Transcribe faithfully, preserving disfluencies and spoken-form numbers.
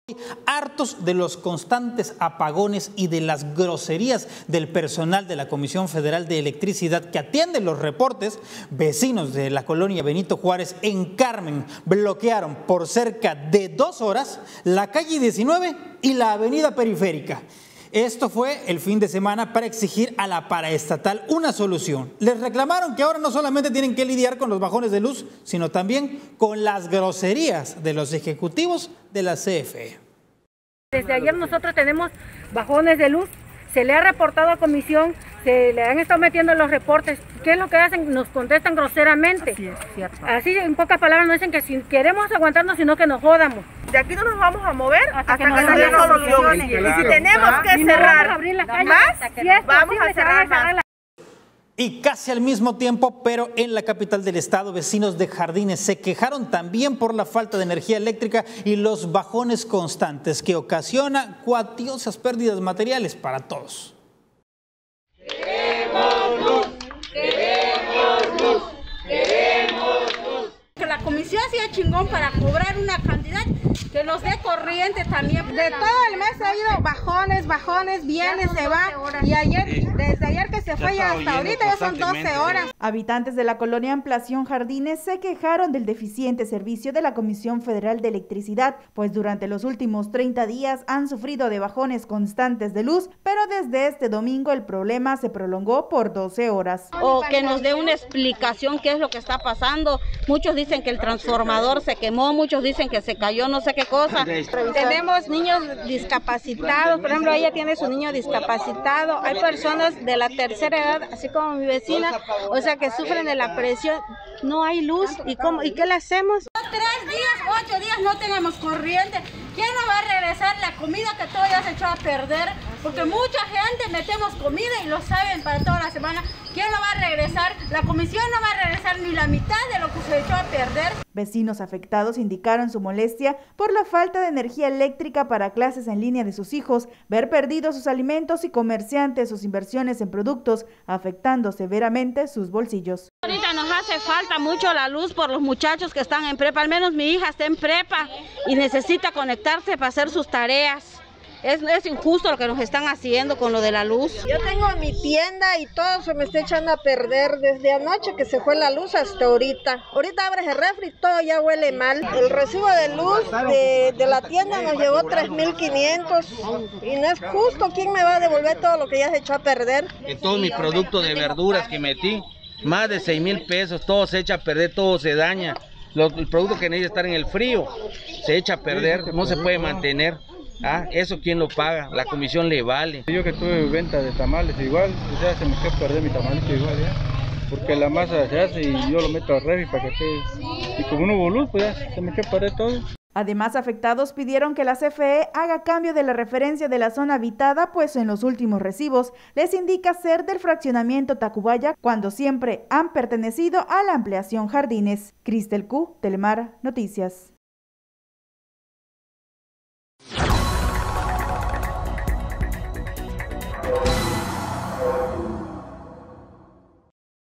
Hartos de los constantes apagones y de las groserías del personal de la Comisión Federal de Electricidad que atiende los reportes, vecinos de la colonia Benito Juárez en Carmen bloquearon por cerca de dos horas la calle diecinueve y la avenida Periférica. Esto fue el fin de semana para exigir a la paraestatal una solución. Les reclamaron que ahora no solamente tienen que lidiar con los bajones de luz, sino también con las groserías de los ejecutivos de la C F E. Desde ayer nosotros tenemos bajones de luz, se le ha reportado a comisión, se le han estado metiendo los reportes. ¿Qué es lo que hacen? Nos contestan groseramente. Así es, cierto. Así, en pocas palabras, nos dicen que si queremos aguantarnos, sino que nos jodamos. De aquí no nos vamos a mover hasta, hasta que, que nos den soluciones. Y si tenemos que y cerrar no abrir la calle, más, si es vamos posible, a cerrar más. La... Y casi al mismo tiempo, pero en la capital del estado, vecinos de Jardines se quejaron también por la falta de energía eléctrica y los bajones constantes que ocasiona cuantiosas pérdidas materiales para todos. Queremos luz, queremos luz, queremos luz. Que la comisión sea chingón para cobrar una cantidad que nos dé corriente también. De todo el mes ha ido bajones, bajones, viene, se va. Y ayer, desde ayer que se fue ya hasta ahorita ya son doce horas. Habitantes de la colonia Ampliación Jardines se quejaron del deficiente servicio de la Comisión Federal de Electricidad, pues durante los últimos treinta días han sufrido de bajones constantes de luz, pero desde este domingo el problema se prolongó por doce horas. O que nos dé una explicación qué es lo que está pasando. Muchos dicen que el transformador se quemó, muchos dicen que se cayó, no sé qué cosa. Tenemos niños discapacitados, por ejemplo, ella tiene su niño discapacitado. Hay personas de la tercera edad, así como mi vecina, o sea, que sufren de la presión. No hay luz, ¿y cómo? ¿Y qué le hacemos? Tres días, ocho días no tenemos corriente. ¿Quién nos va a regresar la comida que todo ya se echó a perder? Porque mucha gente metemos comida y lo saben para toda la semana. ¿Quién lo va a regresar? La comisión no va a regresar ni la mitad de lo que se echó a perder. Vecinos afectados indicaron su molestia por la falta de energía eléctrica para clases en línea de sus hijos, ver perdidos sus alimentos y comerciantes sus inversiones en productos, afectando severamente sus bolsillos. Ahorita nos hace falta mucho la luz por los muchachos que están en prepa, al menos mi hija está en prepa y necesita conectarse para hacer sus tareas. Es, es injusto lo que nos están haciendo con lo de la luz. Yo tengo mi tienda y todo se me está echando a perder desde anoche que se fue la luz hasta ahorita. Ahorita abres el refri y todo ya huele mal. El recibo de luz de, de la tienda nos llegó tres mil quinientos y no es justo. ¿Quién me va a devolver todo lo que ya se echó a perder? En todos mis productos de verduras que metí, más de seis mil pesos, todo se echa a perder, todo se daña. Los, el producto que necesita estar en el frío se echa a perder, no se puede mantener. Ah, ¿eso quién lo paga? La comisión le vale. Yo que tuve venta de tamales igual, o sea, se me quedó perder mi tamalito igual ya, porque la masa se hace y yo lo meto al refri para que esté, y como no hubo luz, pues ya se me quedó perder todo. Además, afectados pidieron que la C F E haga cambio de la referencia de la zona habitada, pues en los últimos recibos les indica ser del fraccionamiento Tacubaya, cuando siempre han pertenecido a la Ampliación Jardines. Cristel Q, Telemar Noticias. We'll be right back.